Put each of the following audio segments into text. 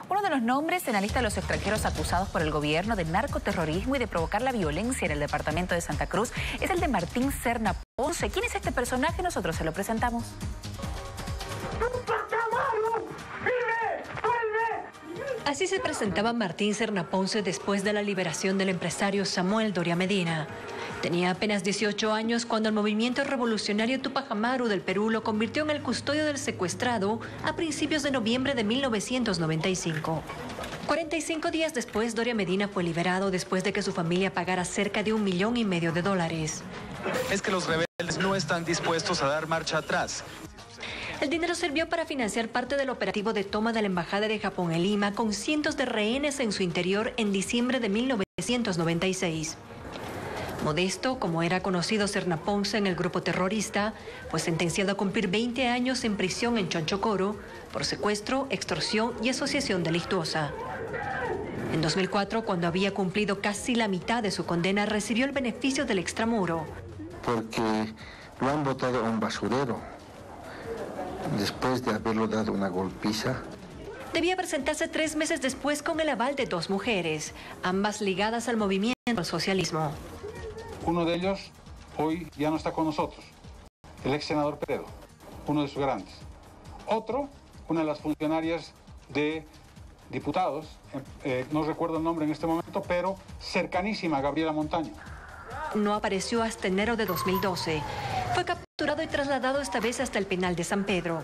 Uno de los nombres en la lista de los extranjeros acusados por el gobierno de narcoterrorismo y de provocar la violencia en el departamento de Santa Cruz es el de Martín Serna Ponce. ¿Quién es este personaje? Nosotros se lo presentamos. Así se presentaba Martín Serna Ponce después de la liberación del empresario Samuel Doria Medina. Tenía apenas 18 años cuando el movimiento revolucionario Tupac Amaru del Perú lo convirtió en el custodio del secuestrado a principios de noviembre de 1995. 45 días después, Doria Medina fue liberado después de que su familia pagara cerca de $1,5 millones. Es que los rebeldes no están dispuestos a dar marcha atrás. El dinero sirvió para financiar parte del operativo de toma de la Embajada de Japón en Lima, con cientos de rehenes en su interior en diciembre de 1996. Modesto, como era conocido Serna Ponce en el grupo terrorista, fue sentenciado a cumplir 20 años en prisión en Chonchocoro por secuestro, extorsión y asociación delictuosa. En 2004, cuando había cumplido casi la mitad de su condena, recibió el beneficio del extramuro. Porque lo han botado a un basurero después de haberlo dado una golpiza. Debía presentarse 3 meses después con el aval de 2 mujeres, ambas ligadas al movimiento al socialismo. Uno de ellos hoy ya no está con nosotros, el ex senador Peredo, uno de sus grandes. Otro, una de las funcionarias de diputados, no recuerdo el nombre en este momento, pero cercanísima a Gabriela Montaño. No apareció hasta enero de 2012. Fue capturado y trasladado esta vez hasta el penal de San Pedro.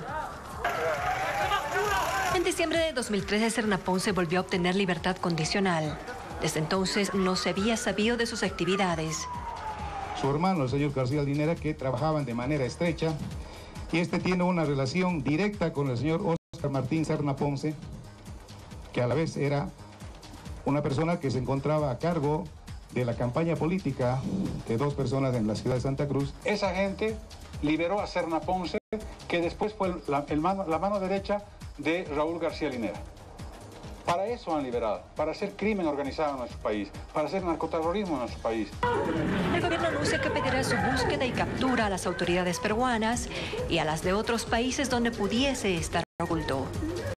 En diciembre de 2013, Serna Ponce volvió a obtener libertad condicional. Desde entonces no se había sabido de sus actividades. Su hermano, el señor García Linera, que trabajaban de manera estrecha, y este tiene una relación directa con el señor Óscar Martín Serna Ponce, que a la vez era una persona que se encontraba a cargo de la campaña política de 2 personas en la ciudad de Santa Cruz. Esa gente liberó a Serna Ponce, que después fue la mano derecha de Raúl García Linera. Para eso han liberado, para hacer crimen organizado en nuestro país, para hacer narcoterrorismo en nuestro país. El gobierno anuncia que pedirá su búsqueda y captura a las autoridades peruanas y a las de otros países donde pudiese estar oculto.